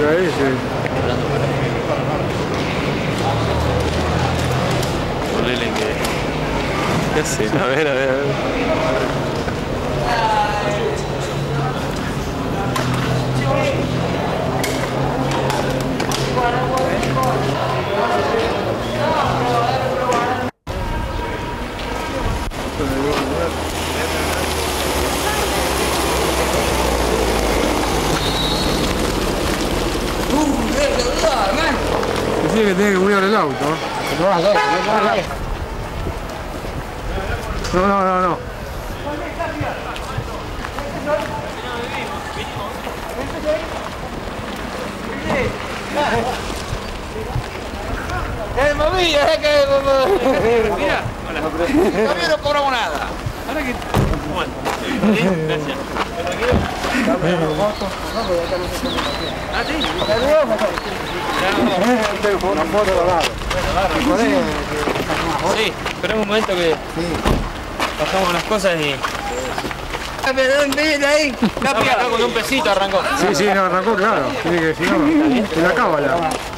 tiro ahí, sí. Ponele que... ¿Qué hace? A ver, a ver, a ver. Decía que tiene que cuidar el auto. No, no, no, no. Movilla, que... Mira, todavía no cobramos nada. Ahora que... Bueno, gracias. ¿Ah, sí? Una foto de lado. Sí, esperemos un momento que pasamos las cosas y... ¿Dónde ahí? Arrancó con un pesito, arrancó. Sí, sí, no, arrancó, claro. Tiene que si no, en la cábala.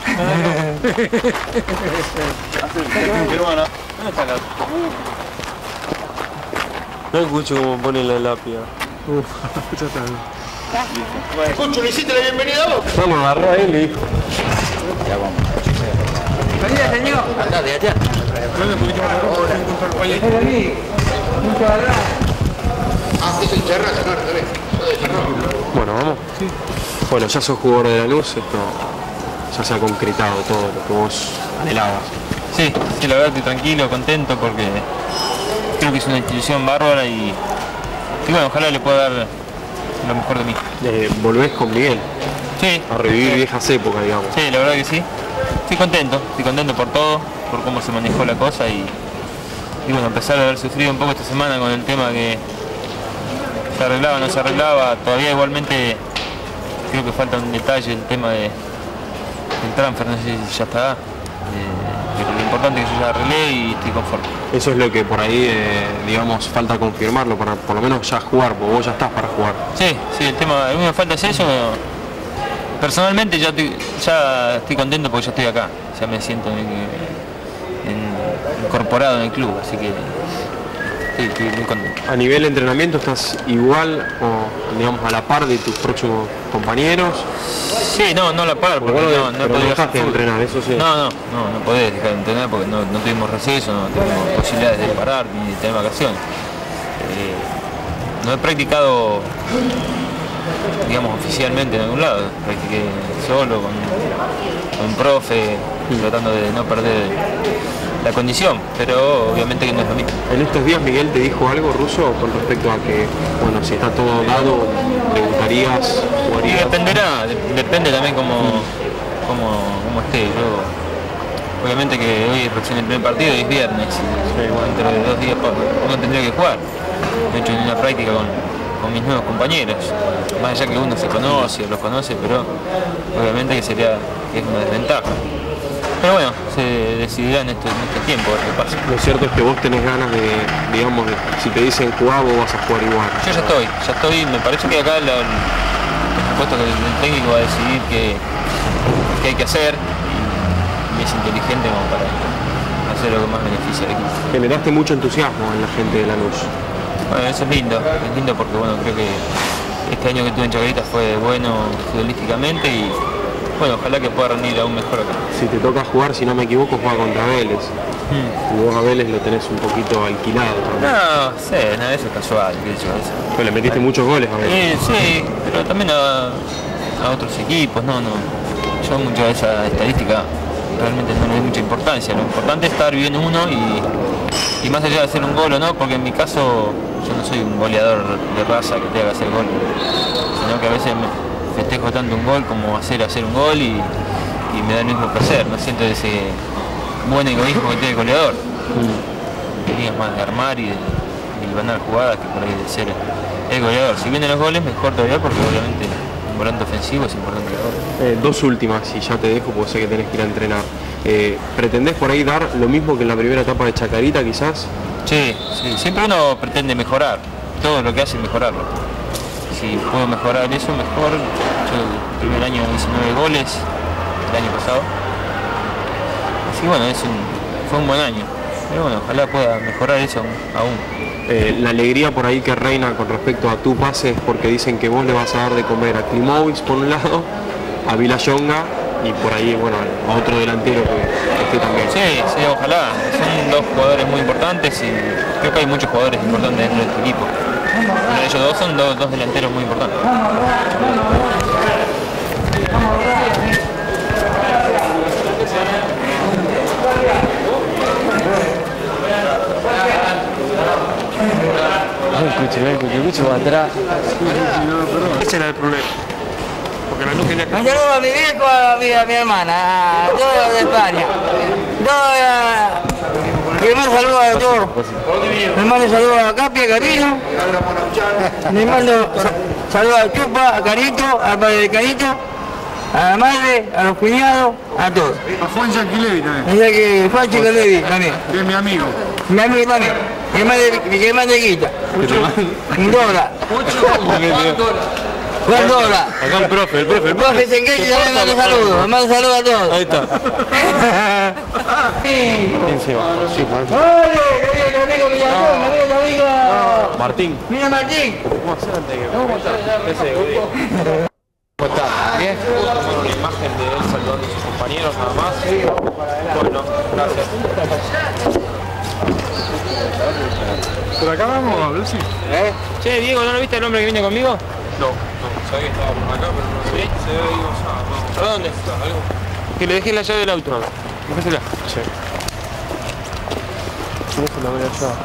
No escucho cómo pone la lápida. Uf, ya está. Escucho, ¿le hiciste la bienvenida a vos? Vamos, agarró a él y dijo. Ya vamos. Venida, señor. Andá, de allá. Ah, sí, soy Charraza, no, también. Bueno, vamos. Sí. Bueno, ya sos jugador de Lanús, esto ya se ha concretado todo lo que vos anhelabas. Sí, sí, la verdad estoy tranquilo, contento porque creo que es una institución bárbara y bueno, ojalá le pueda dar lo mejor de mí. Volvés con Miguel Sí, a revivir viejas épocas, digamos. sí, la verdad que sí. Estoy contento por todo, por cómo se manejó la cosa y bueno, a pesar de haber sufrido un poco esta semana con el tema que se arreglaba o no se arreglaba, todavía igualmente creo que falta un detalle, el tema del transfer, no sé si ya está. Pero lo importante es que yo ya arreglé y estoy conforme. Eso es lo que por ahí, digamos, falta confirmarlo para por lo menos ya jugar, porque vos ya estás para jugar. Sí, sí, el tema, a mí me falta es eso. Personalmente ya estoy contento porque ya estoy acá, ya me siento incorporado en el club, así que estoy muy contento. A nivel de entrenamiento, ¿estás igual o, digamos, a la par de tus próximos compañeros? Sí, no a la par, porque bueno, no pero podía dejaste de entrenar, eso sí. No podés dejar de entrenar porque no tuvimos receso, no tuvimos posibilidades de parar ni de tener vacaciones. No he practicado, digamos, oficialmente en algún lado, practiqué solo, con un profe, tratando de no perder la condición, pero obviamente que no es lo mismo. En estos días Miguel te dijo algo, Russo, con respecto a que, bueno, si está todo dado, ¿te gustarías, Y jugarías? dependerá, depende también cómo esté. Yo, obviamente que hoy es recién el primer partido y es viernes, y dentro de 2 días uno tendría que jugar. De hecho, en una práctica con mis nuevos compañeros, más allá que uno se conoce o los conoce, pero obviamente que es una desventaja. Pero bueno, se decidirá en este tiempo a ver qué pasa. Lo cierto es que vos tenés ganas de, digamos, si te dicen jugar, vos vas a jugar igual. Yo ya estoy, me parece que acá por supuesto que el técnico va a decidir qué hay que hacer y es inteligente como para hacer lo que más beneficia al equipo. Generaste mucho entusiasmo en la gente de Lanús. Bueno, eso es lindo porque bueno, creo que este año que tuve en Chacarita fue bueno futbolísticamente y bueno, ojalá que pueda rendir aún mejor acá. Si te toca jugar, si no me equivoco, juega contra Vélez. Y vos a Vélez lo tenés un poquito alquilado también. No, sí, eso es casual, qué sé yo, eso. Pero le metiste muchos goles a Vélez. Sí, pero también a otros equipos, no. Yo mucho de esa estadística realmente no le doy mucha importancia. Lo importante es estar bien uno y más allá de hacer un gol o no, porque en mi caso yo no soy un goleador de raza que tenga que hacer gol, sino que a veces festejo tanto un gol como hacer un gol y me da el mismo placer, no siento ese buen egoísmo que tiene el goleador. Es más de armar y ganar jugadas que por ahí de ser el goleador. Si vienen los goles, mejor todavía porque obviamente un volante ofensivo es importante ahora. 2 últimas y ya te dejo porque sé que tenés que ir a entrenar. ¿Pretendés por ahí dar lo mismo que en la primera etapa de Chacarita quizás? Sí, siempre uno pretende mejorar, todo lo que hace es mejorarlo. si puedo mejorar eso, mejor. Yo el primer año hice 9 goles, el año pasado. Así que bueno, fue un buen año. Pero bueno, ojalá pueda mejorar eso aún. La alegría por ahí que reina con respecto a tu pase es porque dicen que vos le vas a dar de comer a Klimovic por un lado, a Villayonga y por ahí, bueno, a otro delantero que esté también. Sí, ojalá. Son dos jugadores muy importantes y creo que hay muchos jugadores importantes dentro de este equipo. Pero ellos dos son dos delanteros muy importantes. Escucho para atrás. Ese era el problema. Porque la luz tenía que... Un saludo a mi viejo, a mi hermana, a todos de España. Primer saludo a todos. Le mando saludos a Capi, a Carino. Le mando saludos a Chupa, a Carito, al padre de Carito, a la madre, a los cuñados, a todos. A Juan Yanquilevi también. O sea que Juan Chicolevi también. Que es mi amigo. Mi amigo también. Que mande guita. Un dólar. ¿Cuál dólar? Acá el profe. El profe Senguetti también manda saludos. Me manda saludos a todos. Ahí está. ¡Ole! ¡Querido amigo Villatón! ¡Querido amigo! Martín. ¡Mira Martín! Bien. Una imagen de él saludando a sus compañeros nada más. Bueno, gracias. ¿Por acá vamos, Lucy? Che, Diego, ¿no lo viste el hombre que viene conmigo? No, sabía que estaba por acá, pero no sé. Se ve ahí ¿A dónde? Que le dejé la llave del auto. Dejásela. Sí. Eso la voy allá.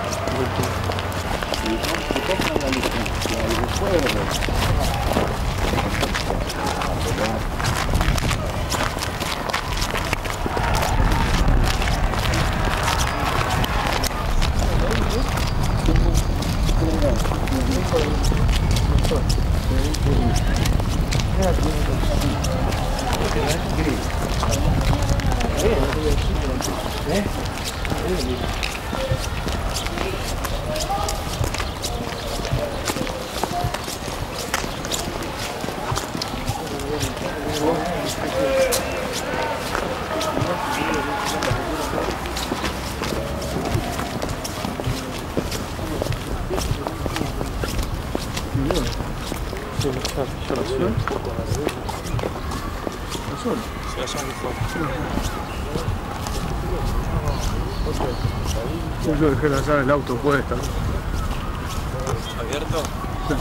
Yo dejé la llave del auto puesta. ¿Abierto? Sí.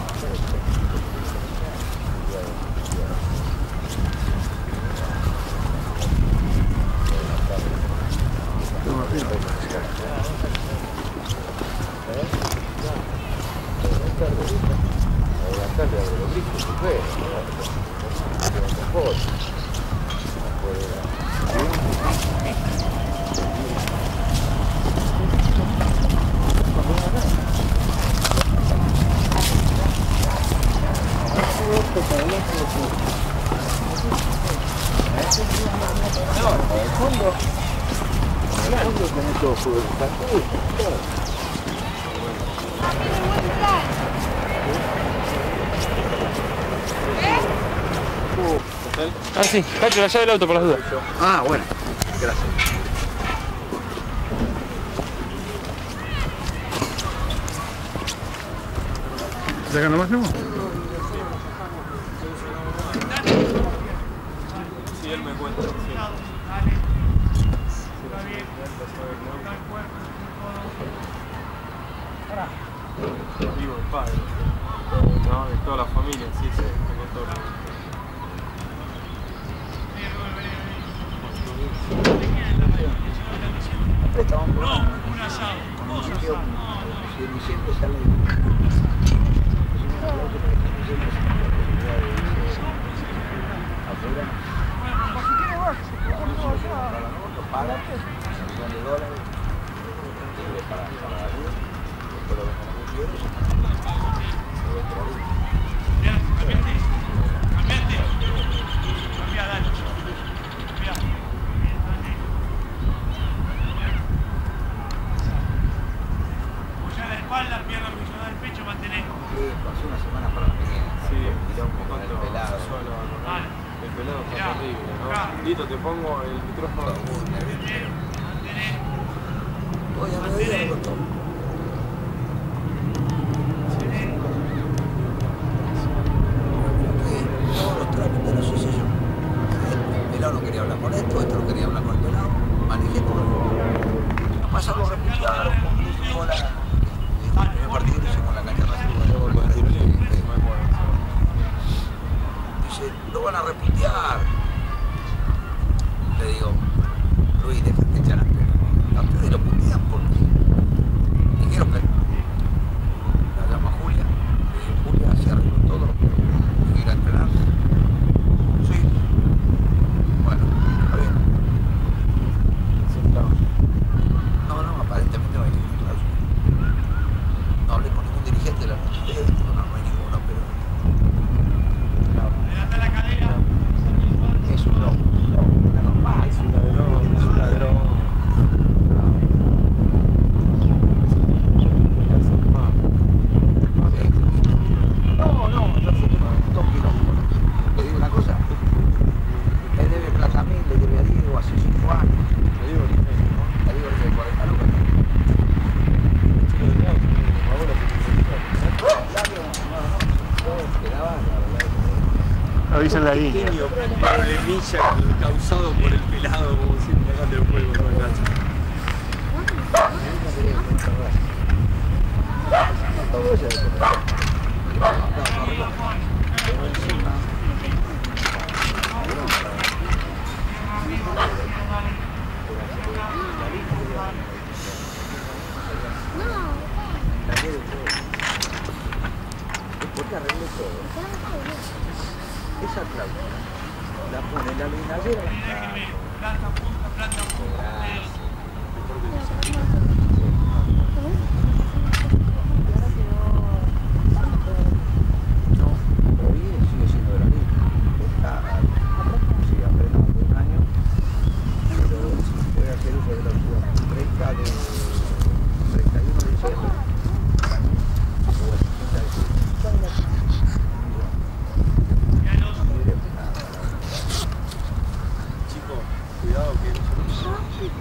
Ah, sí, Cacho, la llave del auto por las dudas. Ah, bueno. Gracias. ¿De acá nomás, no? Sí, él me cuenta. Sí. Vivo el padre. No, de toda la familia, sí, sí, me contó. No, un asado, dos asados. Pasó una semana para la mañana. quilombo con el pelado. El pelado está terrible, ¿no? Lito, te pongo el micrófono. Voy a mediar el botón. Todos los trámites los hice yo. El pelado no quería hablar con esto no quería hablar con el pelado. Manejé todo. No pasamos a repudiar, con la... El primer partido lo hice con la cancha de dice, lo van a reputear. Le digo, Luis, déjate echar a pero a ustedes lo putean porque dijeron que la llama Julia. Le digo, Julia se arregló todo, y ir a entrenar. Sí. Bueno, está bien. No, aparentemente no hay ningún claro. No hablé con ningún dirigente de la noche. No hay ninguno, pero... Es un loco. Es un ladrón. No, yo soy un tonquilón. Le digo una cosa. Le debe plata a mí, le debe a Diego hace 5 años. Le digo le debe 40 lucas. Avísenle ahí. Pequeño problemilla causado por el pelado, como siempre acá del juego, ¿no, Nacho? Todo eso es porque arreglé todo. Esa cláusula la pone la vinagera. No, hoy sigue siendo de la ley. Sigue aprendiendo por un año, pero puede hacer uso de la opción 30 de 31 de diciembre. Cuidado que no se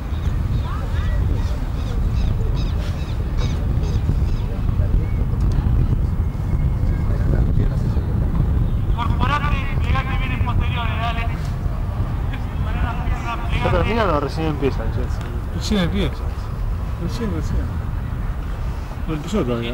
Incorporate y pegate bien en posteriores, dale. ¿Ya terminan o recién empiezan? Recién empieza. Recién. No empezó todavía.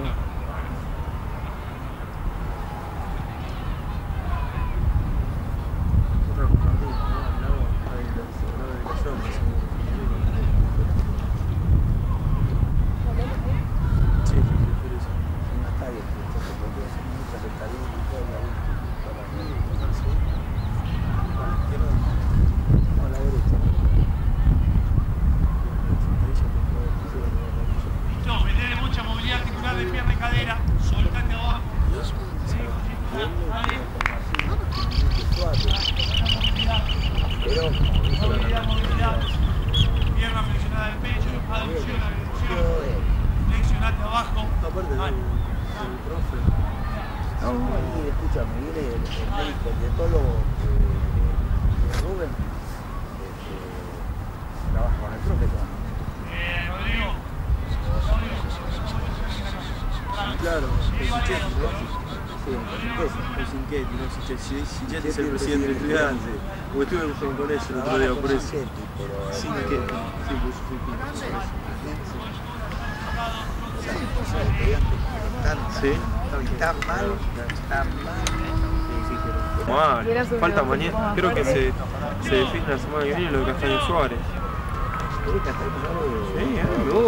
Metele mucha movilidad articular de pierna y cadera, soltate abajo. Movilidad. Pierna flexionada del pecho, aducción, abducción. Flexionate abajo. No, y escúchame, viene el médico, el dietólogo Rubén, trabaja con el profe. Rodrigo. Claro, Sinchetti es el presidente del estudiante, porque estuve con eso el otro día, por eso. Sinchetti, sí, por eso. ¿Sí? Tan mal. Mal, falta mañana, creo que se define la semana que viene lo de Castaño Suárez. Sí,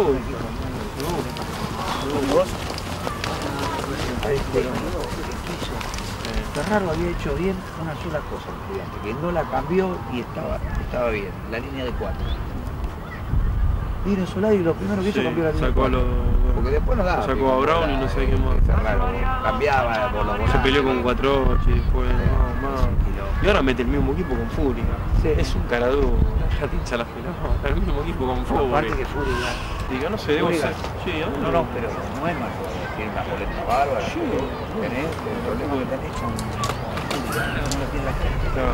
Ferraro había hecho bien una sola cosa el estudiante, que no la cambió y estaba bien, la línea de 4. Vino Solari y lo primero que hizo cambió la línea de 4. Porque después no daba. Sacó a Brown y no sé qué más. Ferraro cambiaba por los Se peleó con 4-8 y después más. Y ahora mete el mismo equipo con Fury. Sí. Es un caradú, ya te hincha la pelota. El mismo equipo con Fury. Aparte que Fury ya Digo, no sé, debo ser. Sí, No, no, pero no es más. Tiene una boleta bárbara. Sí. Tenés el problema que tenés con... No lo tiene la gente. Claro.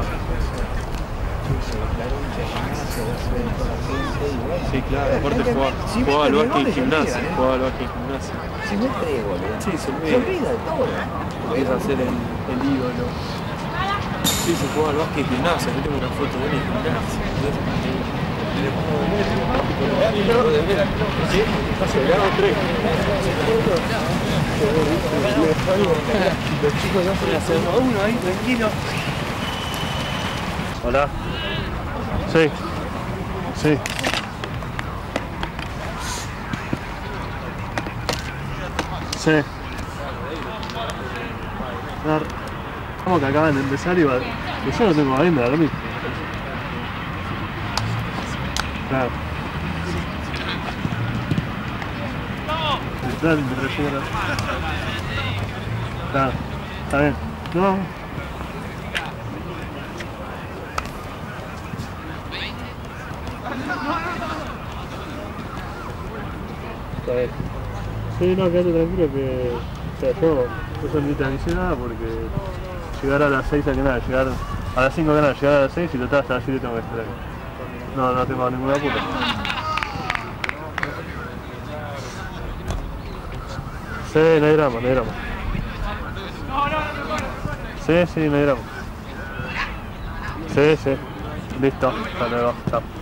Sí, claro, aparte jugaba al básquet y gimnasia. Jugaba al básquet y gimnasia. Si no te goles. Sí, se Se olvida de todo. Podés hacer el ídolo. Sí, se juega al básquet y gimnasia. Yo tengo una foto de él en gimnasia. Los chicos no se hacen uno ahí, tranquilo. Hola. Sí. Sí. Sí. Como que acaban de empezar y va. Yo no tengo agenda, lo mismo. Claro. El plan de relleno. Claro. Está bien. No. Está bien. Sí, no, quédate tranquilo que... O sea, yo ni te avisé nada porque llegar a las 6 hay que nada, llegar a las 5 hay que nada, llegar a las 6 y total hasta las 7 tengo que estar ahí. No tengo ninguna puta. Sí, no hay drama, no hay drama. Sí, no hay drama. Sí, listo, hasta luego, chao.